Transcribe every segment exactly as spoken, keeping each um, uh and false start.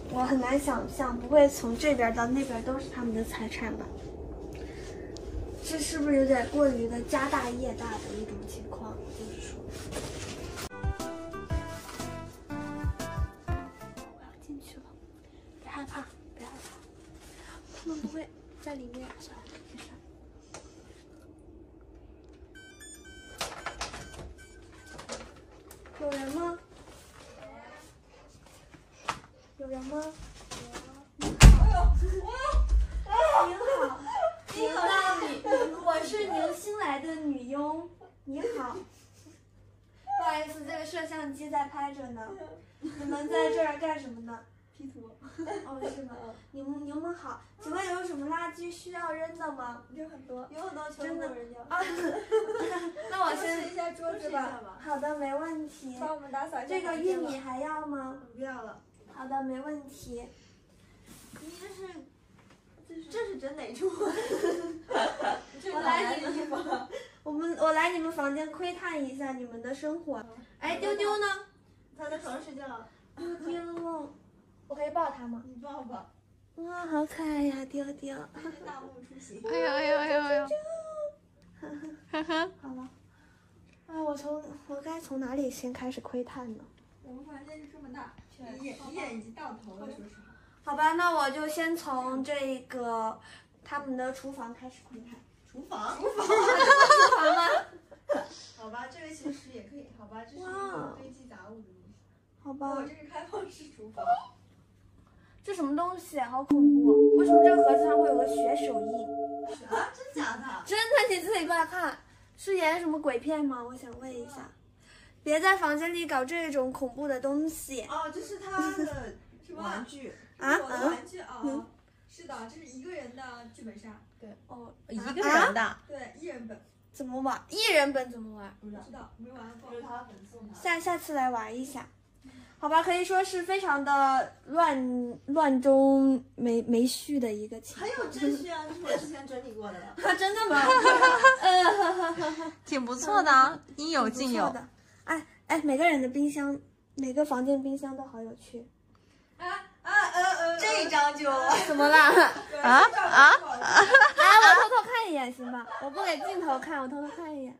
我很难想象，不会从这边到那边都是他们的财产吧？这是不是有点过于的家大业大的一种情况？就是说，我要进去了，别害怕，别害怕，他们不会在里面。算了，没事。有人吗？有人吗？您好，您好，你，我是您新来的女佣。你好，不好意思，这个摄像机在拍着呢。你们在这儿干什么呢 ？P 图。 哦，是吗？你们你们好，请问有什么垃圾需要扔的吗？ 有很多， 有很多， 全部扔掉。 啊，那我先收拾一下桌子吧。 好的，没问题。 帮我们打扫一下。 这个玉米还要吗？ 不要了。 好的，没问题。 你这是，这是这是整哪出？ 我来你们，我们我来你们房间窥探一下你们的生活。哎，丢丢呢？ 他在床上睡觉。 丢丢，我可以抱他吗？ 你抱抱。 哇，好可爱呀，丢丢。 大幕出席。 哎呦哎呦哎呦哎呦！ 呵呵，好了。哎，我从我该从哪里先开始窥探呢？ 我们房间就这么大，一眼一眼已经到头了，说实话。 好吧，那我就先从这个他们的厨房开始窥探。 厨房？ 厨房？厨房吗？ 好吧，这个其实也可以。好吧，这是一个堆积杂物的东西。 好吧。 我这是开放式厨房。 这什么东西？好恐怖！为什么这个盒子上会有个血手印？ 啊，真假的？ 真的，你自己过来看。是演什么鬼片吗？我想问一下。别在房间里搞这种恐怖的东西。 哦，这是他的什么玩具啊？ 我的玩具啊、哦，是的，这是一个人的剧本杀。对， 哦， 一个人的。 对，一人本。 怎么玩？一人本怎么玩？ 不知道，没玩过。就是他粉送他。 下下次来玩一下。好吧，可以说是非常的乱乱中没没序的一个情况。 还有秩序啊，这是我之前整理过的了。 啊，真的吗？ 呃，挺不错的啊，应有尽有。 哎哎，每个人的冰箱，每个房间冰箱都好有趣。 啊啊呃呃，这一张就怎么啦？ 啊啊！ 来，我偷偷看一眼行吧？我不给镜头看，我偷偷看一眼。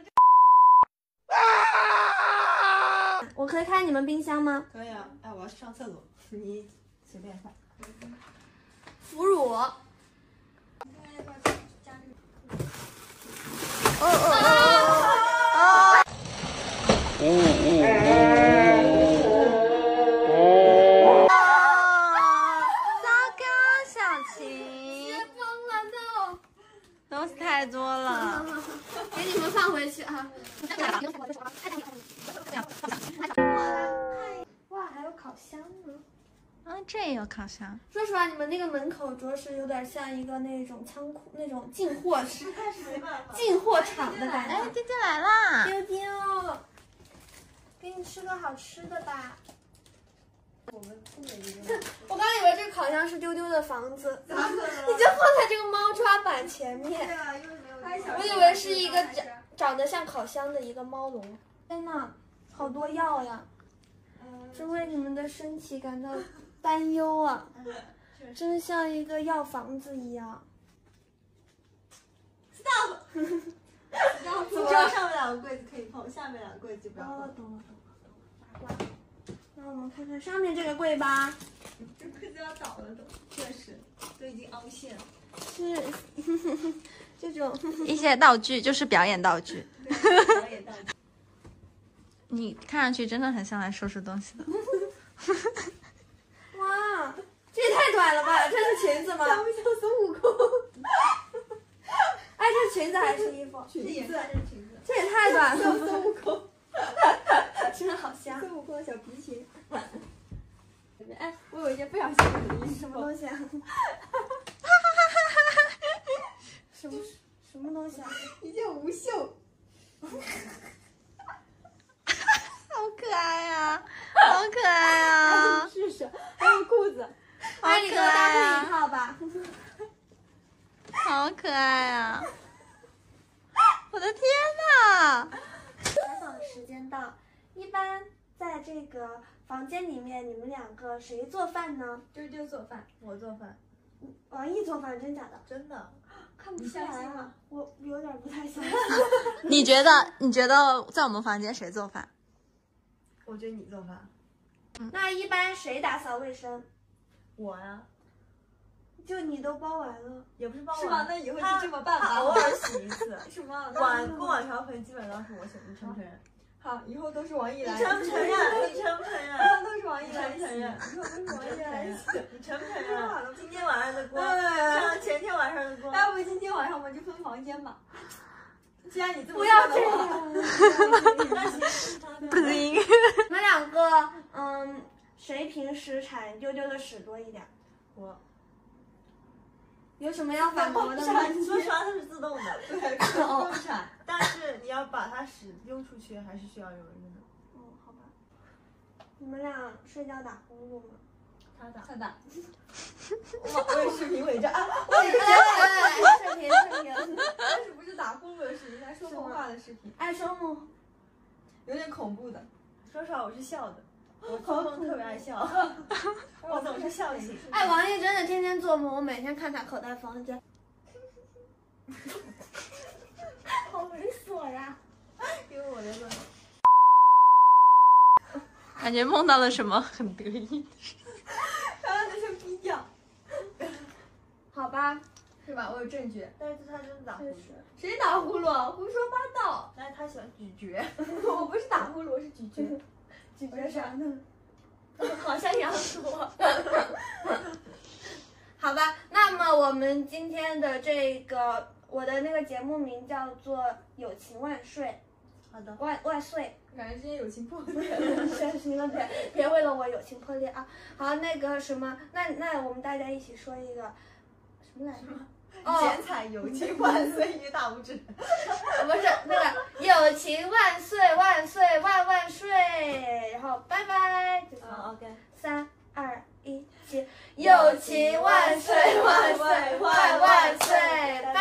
我可以看你们冰箱吗？ 可以啊。哎，我要去上厕所，你随便看。 腐乳。哦哦哦哦！呜呜呜！糟糕，小晴， 别疯了都！东西太多了， 给你们放回去啊。哇，还有烤箱呢。 啊，这也有烤箱。 说实话，你们那个门口着实有点像一个那种仓库、那种进货室、进货场的感觉。 哎，丢丢来啦！ 丢丢，给你吃个好吃的吧。 我们不每一个。 我刚以为这个烤箱是丢丢的房子，你就放在这个猫抓板前面。 对啊，因为没有。 我以为是一个长长得像烤箱的一个猫笼。天呐，好多药呀！真为你们的身体感到担忧啊！真像一个药房子一样。 Stop！ 你知道上面两个柜子可以碰，下面两个柜子就不要碰。 哦，懂了懂了懂了。那我们看看上面这个柜吧。 这柜子要倒了都，确实都已经凹陷了。 是这种一些道具就是表演道具。 表演道具。 你看上去真的很像来收拾东西的。 哇，这也太短了吧！这是裙子吗？ 像不像孙悟空？ 哎，这是裙子还是衣服？ 裙子，这是裙子。 这也太短了。 像孙悟空。 真的好像。 孙悟空的小皮裙。哎，我有一件不小心的衣服。 什么东西啊？什么什么东西啊？ 一件无袖。 好可爱呀，好可爱啊！ 试试，还有裤子， 哎，你给我搭配一套吧。 好可爱啊！我的天哪！ 采访时间到，一般在这个房间里面，你们两个谁做饭呢？ 丢丢做饭，我做饭。 王毅做饭，真假的？ 真的。 看不出来啊，我有点不太相信。 你觉得？你觉得在我们房间谁做饭？ 我觉得你做饭。 那一般谁打扫卫生？ 我呀。 就你都包完了， 也不是包完。 是吧？那以后就这么办吧。 他偶尔洗一次。 什么？ 碗锅碗瓢盆基本上是我洗，你承不承认？ 好，以后都是王毅来。 你承不承认？你承不承认？ 以后都是王毅来。 承不承认？ 以后都是王毅来。 你承不承认？今天晚上的锅，像前天晚上的锅。 要不今天晚上我们就分房间吧。既然你这么不要这样， 不行。 你们两个，嗯，谁平时铲丢丢的屎多一点？ 我。 有什么要反驳的吗？ 说实话，它是自动的， 对，不用铲。 但是你要把它屎丢出去，还是需要有人的。 哦，好吧。你们俩睡觉打呼噜吗？ 他打， 他打。我我有视频伪证啊！ 我也是视频视频， 但是不是打呼噜的视频，他说梦话的视频。 爱说梦， 有点恐怖的。 说实话，我是笑的。我做梦特别爱笑，我总是笑醒。 哎，王毅真的天天做梦，我每天看他口袋房间，好猥琐呀！ 因为我在做。 感觉梦到了什么很得意的事。 刚刚那声逼调。 好吧， 是吧？我有证据。 但是他真的打呼噜。 谁打呼噜？胡说八道！ 但是他喜欢咀嚼。 我不是打呼噜，我是咀嚼。 咀嚼啥呢？ 好像羊驼。 好吧，那么我们今天的这个我的那个节目名叫做《友情万岁》。 好的。 万万岁！ 感觉今天友情破裂。 行了，别别为了我友情破裂啊！好，那个什么，那那我们大家一起说一个什么来着？ 剪彩友情万岁，一个大拇指。 不是那个友情万岁万岁万万岁，然后拜拜。 好 ，OK。 三二一，起，友情万岁万岁万万岁，拜。